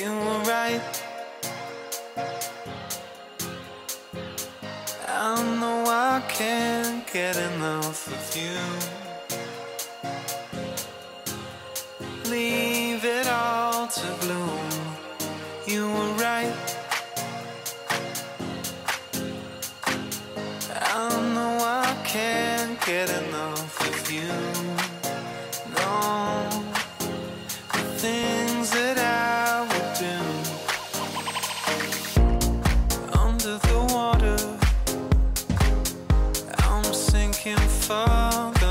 you were right. I know I can't get enough of you. Leave it all to bloom. You were right. I know I can't get enough of you. No, the things that I would do under the water, I'm sinking further.